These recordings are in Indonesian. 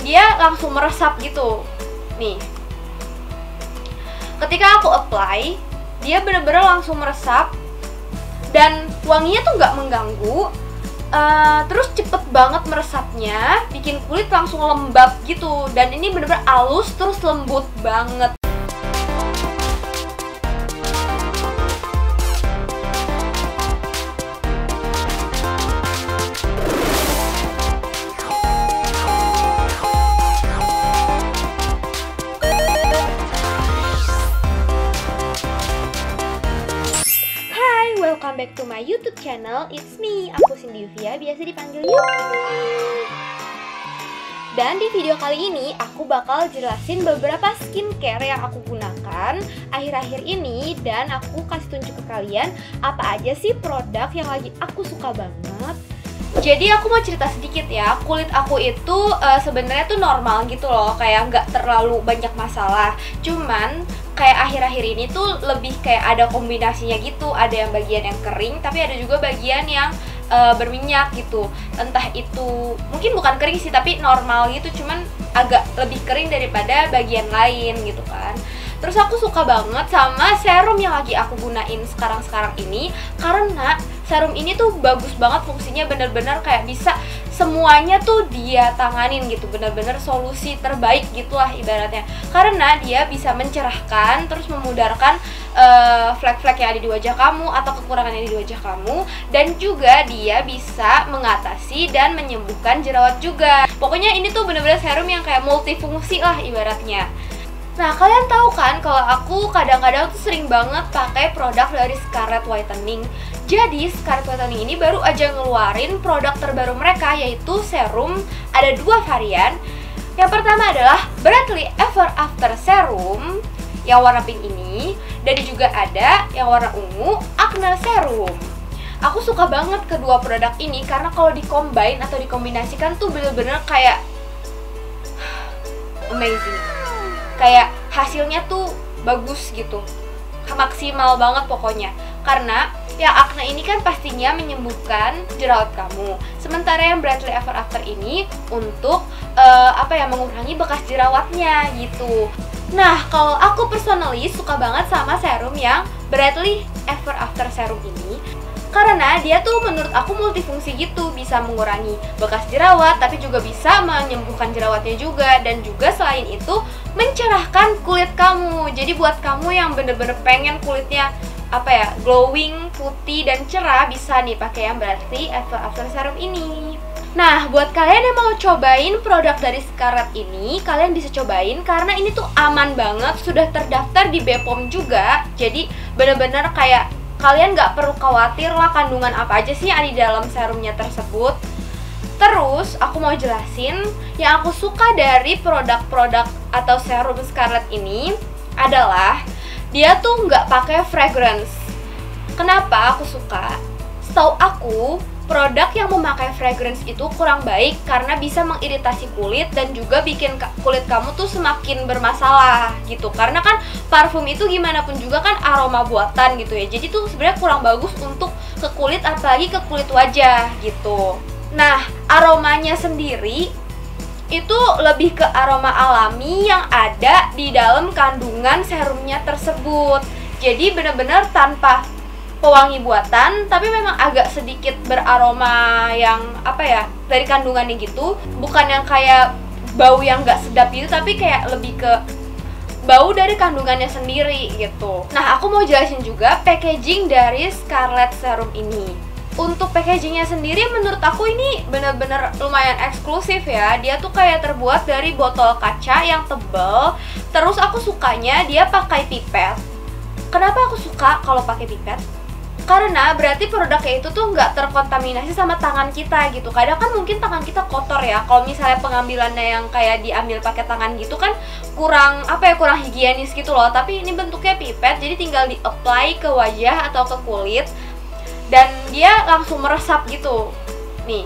dia langsung meresap gitu. Nih, ketika aku apply, dia bener-bener langsung meresap dan wanginya tuh nggak mengganggu. Terus cepet banget meresapnya, bikin kulit langsung lembab gitu. Dan ini bener-bener halus terus lembut banget. Welcome back to my YouTube channel. It's me, aku Cindy Yuvia, biasa dipanggil Yuki. Dan di video kali ini aku bakal jelasin beberapa skincare yang aku gunakan akhir-akhir ini, dan aku kasih tunjuk ke kalian apa aja sih produk yang lagi aku suka banget. Jadi aku mau cerita sedikit ya, kulit aku itu sebenarnya tuh normal gitu loh, kayak nggak terlalu banyak masalah. Cuman kayak akhir-akhir ini tuh lebih kayak ada kombinasinya gitu, ada yang bagian yang kering, tapi ada juga bagian yang berminyak gitu. Entah itu mungkin bukan kering sih, tapi normal gitu, cuman agak lebih kering daripada bagian lain gitu kan. Terus aku suka banget sama serum yang lagi aku gunain sekarang-sekarang ini, karena serum ini tuh bagus banget fungsinya, bener-bener kayak bisa semuanya tuh dia tanganin gitu, bener-bener solusi terbaik gitulah ibaratnya. Karena dia bisa mencerahkan, terus memudarkan flek-flek yang ada di wajah kamu atau kekurangan yang ada di wajah kamu, dan juga dia bisa mengatasi dan menyembuhkan jerawat juga. Pokoknya ini tuh bener-bener serum yang kayak multifungsi lah ibaratnya. Nah, kalian tahu kan kalau aku kadang-kadang tuh sering banget pakai produk dari Scarlett Whitening. Jadi Scarlett Whitening ini baru aja ngeluarin produk terbaru mereka, yaitu serum. Ada dua varian. Yang pertama adalah Brightly Ever After Serum yang warna pink ini, dan juga ada yang warna ungu, Acne Serum. Aku suka banget kedua produk ini karena kalau di-combine atau dikombinasikan tuh bener-bener kayak amazing. Kayak hasilnya tuh bagus gitu, maksimal banget pokoknya. Karena yang acne ini kan pastinya menyembuhkan jerawat kamu, sementara yang Brightly Ever After ini untuk mengurangi bekas jerawatnya gitu. Nah, kalau aku personally suka banget sama serum yang Brightly Ever After Serum ini, karena dia tuh menurut aku multifungsi gitu, bisa mengurangi bekas jerawat, tapi juga bisa menyembuhkan jerawatnya juga, dan juga selain itu mencerahkan kulit kamu. Jadi buat kamu yang bener-bener pengen kulitnya glowing, putih dan cerah, bisa nih pakai yang Brightly Ever After Serum ini. Nah, buat kalian yang mau cobain produk dari Scarlett ini, kalian bisa cobain karena ini tuh aman banget, sudah terdaftar di BPOM juga. Jadi bener-bener kayak kalian nggak perlu khawatir lah kandungan apa aja sih yang ada di dalam serumnya tersebut. Terus aku mau jelasin yang aku suka dari produk-produk atau serum Scarlett ini adalah dia tuh nggak pakai fragrance. Kenapa aku suka? Setahu aku produk yang memakai fragrance itu kurang baik karena bisa mengiritasi kulit dan juga bikin kulit kamu tuh semakin bermasalah gitu. Karena kan parfum itu gimana pun juga kan aroma buatan gitu ya. Jadi tuh sebenarnya kurang bagus untuk ke kulit, apalagi ke kulit wajah gitu. Nah, aromanya sendiri itu lebih ke aroma alami yang ada di dalam kandungan serumnya tersebut. Jadi benar-benar tanpa pewangi buatan, tapi memang agak sedikit beraroma yang dari kandungannya gitu. Bukan yang kayak bau yang gak sedap gitu, tapi kayak lebih ke bau dari kandungannya sendiri gitu. Nah, aku mau jelasin juga packaging dari Scarlett Serum ini. Untuk packagingnya sendiri menurut aku ini bener-bener lumayan eksklusif ya. Dia tuh kayak terbuat dari botol kaca yang tebal. Terus aku sukanya dia pakai pipet. Kenapa aku suka kalau pakai pipet? Karena berarti produknya itu tuh nggak terkontaminasi sama tangan kita gitu. Kadang kan mungkin tangan kita kotor ya. Kalau misalnya pengambilannya yang kayak diambil pakai tangan gitu kan kurang kurang higienis gitu loh. Tapi ini bentuknya pipet, jadi tinggal di-apply ke wajah atau ke kulit, dan dia langsung meresap gitu. Nih,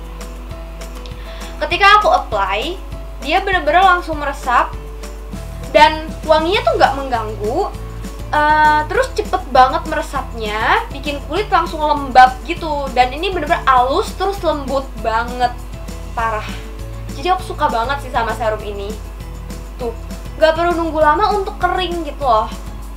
ketika aku apply, dia bener-bener langsung meresap dan wanginya tuh nggak mengganggu. Terus cepet banget meresapnya, bikin kulit langsung lembab gitu. Dan ini bener-bener halus terus lembut banget, parah. Jadi aku suka banget sih sama serum ini. Tuh, gak perlu nunggu lama untuk kering gitu loh.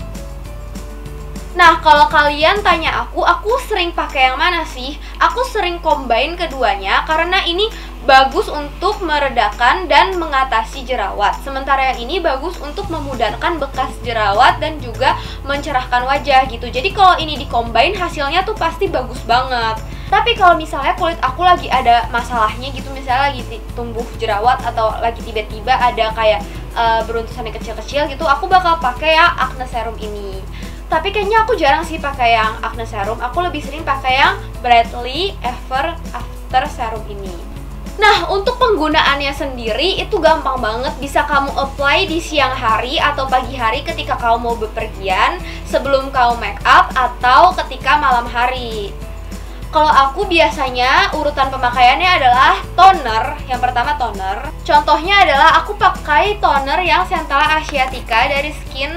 Nah, kalau kalian tanya aku sering pakai yang mana sih? Aku sering combine keduanya karena ini bagus untuk meredakan dan mengatasi jerawat. Sementara yang ini bagus untuk memudahkan bekas jerawat dan juga mencerahkan wajah gitu. Jadi kalau ini di-combine hasilnya tuh pasti bagus banget. Tapi kalau misalnya kulit aku lagi ada masalahnya gitu, misalnya lagi tumbuh jerawat atau lagi tiba-tiba ada kayak beruntusan yang kecil-kecil gitu, aku bakal pakai ya acne serum ini. Tapi kayaknya aku jarang sih pakai yang acne serum. Aku lebih sering pakai yang Brightly Ever After serum ini. Nah, untuk penggunaannya sendiri itu gampang banget. Bisa kamu apply di siang hari atau pagi hari ketika kamu mau bepergian, sebelum kamu make up, atau ketika malam hari. Kalau aku biasanya urutan pemakaiannya adalah toner. Yang pertama toner. Contohnya adalah aku pakai toner yang Centella Asiatica dari Skin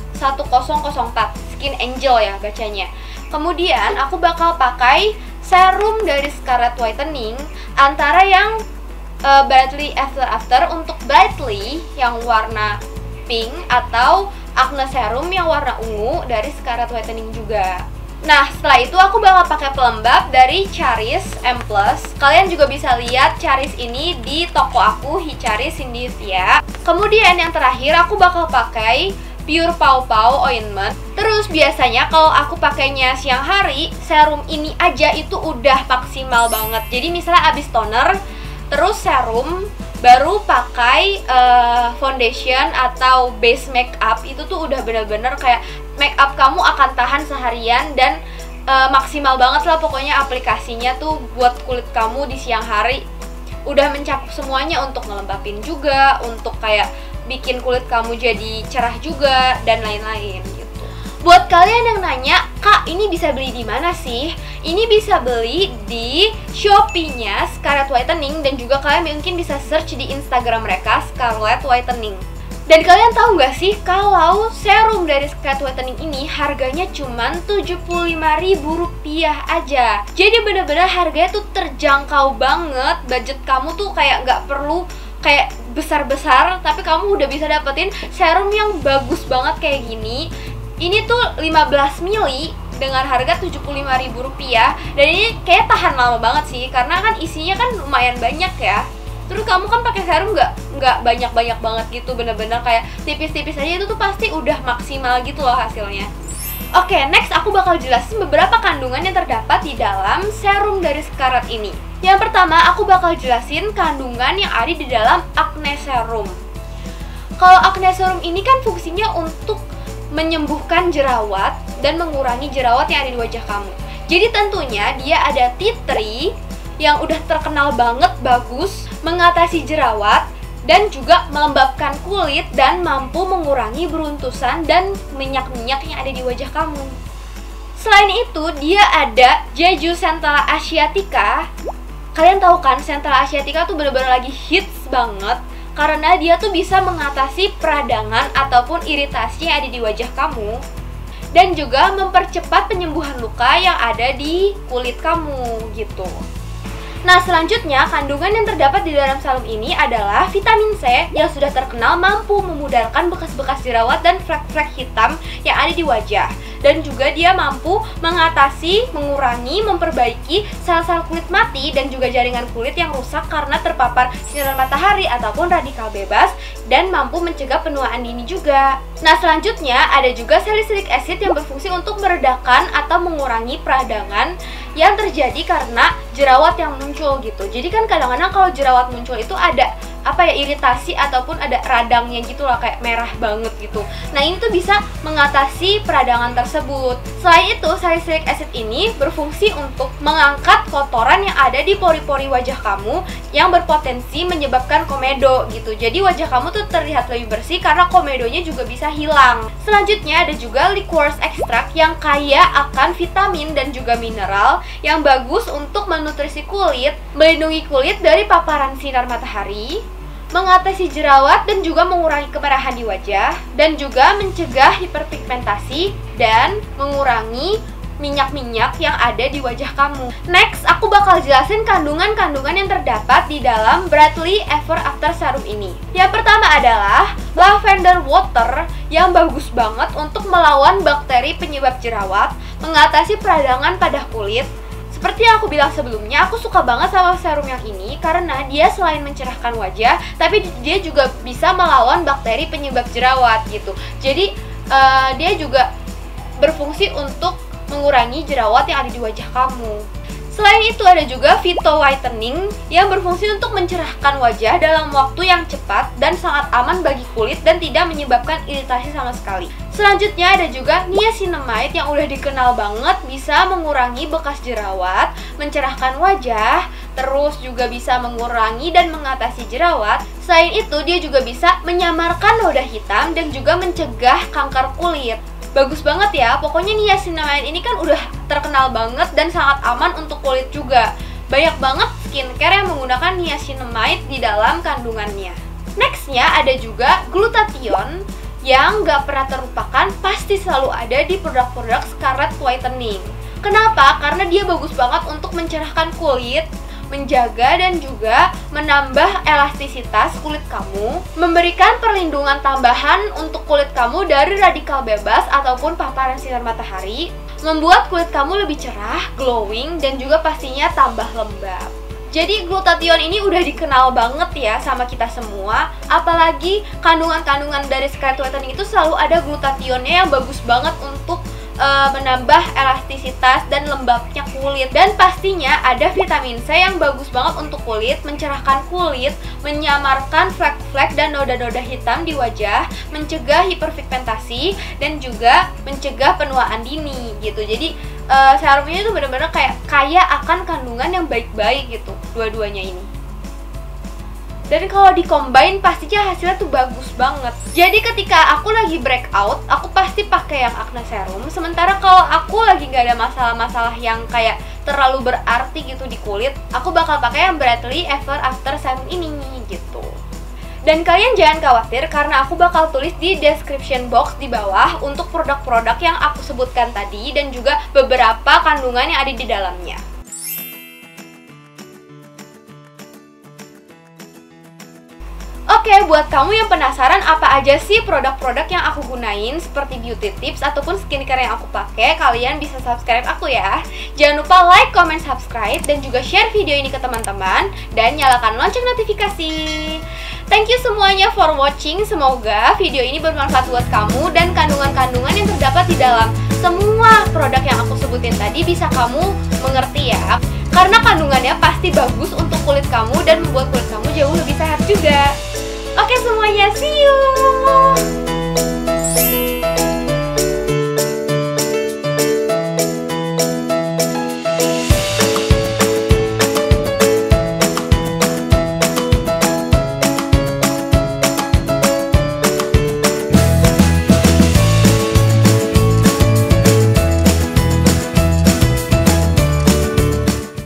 1004, Skin Angel ya bacanya. Kemudian aku bakal pakai serum dari Scarlett Whitening antara yang Brightly After untuk Brightly yang warna pink atau Acne Serum yang warna ungu dari Scarlett Whitening juga. Nah, setelah itu aku bakal pakai pelembab dari Charis M+. Kalian juga bisa lihat Charis ini di toko aku, Hicharis Indivia. Kemudian yang terakhir aku bakal pakai Pure Pow Pow Ointment. Terus biasanya kalau aku pakainya siang hari, serum ini aja itu udah maksimal banget. Jadi misalnya abis toner, terus serum, baru pakai foundation atau base makeup, itu tuh udah bener-bener kayak makeup kamu akan tahan seharian dan maksimal banget lah pokoknya aplikasinya tuh buat kulit kamu di siang hari. Udah mencakup semuanya untuk ngelembapin juga, untuk kayak bikin kulit kamu jadi cerah juga dan lain-lain gitu. Buat kalian yang nanya, "Kak, ini bisa beli di mana sih?" Ini bisa beli di Shopee-nya Scarlett Whitening dan juga kalian mungkin bisa search di Instagram mereka Scarlett Whitening. Dan kalian tahu nggak sih kalau serum dari Scarlett Whitening ini harganya cuman Rp75.000 aja. Jadi bener-bener harganya tuh terjangkau banget. Budget kamu tuh kayak nggak perlu kayak besar-besar, tapi kamu udah bisa dapetin serum yang bagus banget kayak gini. Ini tuh 15 ml dengan harga Rp75.000 dan ini kayak tahan lama banget sih karena kan isinya kan lumayan banyak ya. Terus kamu kan pakai serum nggak banyak-banyak banget gitu, bener-bener kayak tipis-tipis aja, itu tuh pasti udah maksimal gitu loh hasilnya. Oke, next aku bakal jelasin beberapa kandungan yang terdapat di dalam serum dari Scarlett ini. Yang pertama, aku bakal jelasin kandungan yang ada di dalam acne serum. Kalau acne serum ini kan fungsinya untuk menyembuhkan jerawat dan mengurangi jerawat yang ada di wajah kamu. Jadi tentunya dia ada tea tree yang udah terkenal banget bagus mengatasi jerawat dan juga melembabkan kulit dan mampu mengurangi beruntusan dan minyak-minyak yang ada di wajah kamu. Selain itu, dia ada Jeju Centella Asiatica. Kalian tahu kan, Centella Asiatica tuh bener-bener lagi hits banget karena dia tuh bisa mengatasi peradangan ataupun iritasi yang ada di wajah kamu dan juga mempercepat penyembuhan luka yang ada di kulit kamu gitu. Nah, selanjutnya kandungan yang terdapat di dalam serum ini adalah vitamin C yang sudah terkenal mampu memudahkan bekas-bekas jerawat dan flek-flek hitam yang ada di wajah. Dan juga dia mampu mengatasi, mengurangi, memperbaiki sel-sel kulit mati dan juga jaringan kulit yang rusak karena terpapar sinar matahari ataupun radikal bebas dan mampu mencegah penuaan dini juga. Nah, selanjutnya ada juga salicylic acid yang berfungsi untuk meredakan atau mengurangi peradangan yang terjadi karena jerawat yang muncul gitu. Jadi kan kadang-kadang kalau jerawat muncul itu ada iritasi ataupun ada radangnya gitu lah, kayak merah banget gitu. Nah, ini tuh bisa mengatasi peradangan tersebut. Selain itu, salicylic acid ini berfungsi untuk mengangkat kotoran yang ada di pori-pori wajah kamu yang berpotensi menyebabkan komedo gitu. Jadi wajah kamu tuh terlihat lebih bersih karena komedonya juga bisa hilang. Selanjutnya ada juga liqueurs extract yang kaya akan vitamin dan juga mineral yang bagus untuk menutrisi kulit, melindungi kulit dari paparan sinar matahari, mengatasi jerawat dan juga mengurangi kemerahan di wajah, dan juga mencegah hiperpigmentasi dan mengurangi minyak-minyak yang ada di wajah kamu. Next, aku bakal jelasin kandungan-kandungan yang terdapat di dalam Bradley Ever After Serum ini. Yang pertama adalah lavender water yang bagus banget untuk melawan bakteri penyebab jerawat, mengatasi peradangan pada kulit. Seperti yang aku bilang sebelumnya, aku suka banget sama serum yang ini karena dia selain mencerahkan wajah, tapi dia juga bisa melawan bakteri penyebab jerawat gitu. Jadi dia juga berfungsi untuk mengurangi jerawat yang ada di wajah kamu. Selain itu ada juga Phyto Whitening yang berfungsi untuk mencerahkan wajah dalam waktu yang cepat dan sangat aman bagi kulit dan tidak menyebabkan iritasi sama sekali. Selanjutnya ada juga Niacinamide yang udah dikenal banget bisa mengurangi bekas jerawat, mencerahkan wajah, terus juga bisa mengurangi dan mengatasi jerawat. Selain itu dia juga bisa menyamarkan noda hitam dan juga mencegah kanker kulit. Bagus banget ya, pokoknya niacinamide ini kan udah terkenal banget dan sangat aman untuk kulit juga. Banyak banget skincare yang menggunakan niacinamide di dalam kandungannya. Nextnya ada juga glutathione yang gak pernah terlupakan, pasti selalu ada di produk-produk Scarlet Whitening. Kenapa? Karena dia bagus banget untuk mencerahkan kulit, menjaga dan juga menambah elastisitas kulit kamu, memberikan perlindungan tambahan untuk kulit kamu dari radikal bebas ataupun paparan sinar matahari, membuat kulit kamu lebih cerah, glowing, dan juga pastinya tambah lembab. Jadi glutathione ini udah dikenal banget ya sama kita semua, apalagi kandungan-kandungan dari Scarlet Whitening itu selalu ada glutathione-nya yang bagus banget untuk menambah elastisitas dan lembabnya kulit. Dan pastinya ada vitamin C yang bagus banget untuk kulit, mencerahkan kulit, menyamarkan flek-flek dan noda-noda hitam di wajah, mencegah hiperpigmentasi, dan juga mencegah penuaan dini gitu. Jadi serumnya itu benar-benar kayak kaya akan kandungan yang baik-baik gitu, dua-duanya ini. Dan kalau di-combine pastinya hasilnya tuh bagus banget. Jadi ketika aku lagi breakout, aku pasti pakai yang acne serum. Sementara kalau aku lagi nggak ada masalah-masalah yang kayak terlalu berarti gitu di kulit, aku bakal pakai yang Bradley Ever After Serum ini gitu. Dan kalian jangan khawatir karena aku bakal tulis di description box di bawah untuk produk-produk yang aku sebutkan tadi dan juga beberapa kandungan yang ada di dalamnya. Oke, buat kamu yang penasaran apa aja sih produk-produk yang aku gunain seperti beauty tips ataupun skincare yang aku pakai, kalian bisa subscribe aku ya. Jangan lupa like, comment, subscribe, dan juga share video ini ke teman-teman, dan nyalakan lonceng notifikasi. Thank you semuanya for watching, semoga video ini bermanfaat buat kamu dan kandungan-kandungan yang terdapat di dalam semua produk yang aku sebutin tadi bisa kamu mengerti ya. Karena kandungannya pasti bagus untuk kulit kamu dan membuat kulit kamu jauh lebih sehat juga. Oke semuanya, see you!